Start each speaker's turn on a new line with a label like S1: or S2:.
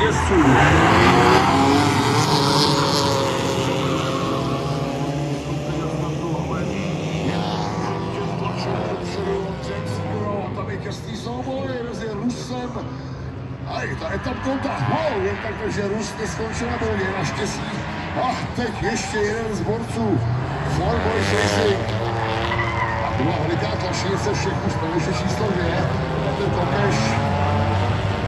S1: jezdců.
S2: A i ta etapkonta, wow, jen tak, že Rus neskončil na volně, naštěstí. A teď ještě jeden z borců, Four Boys Racing. A byla veliká tlačnice všech už peneše číslo 2, Petr Kokeš.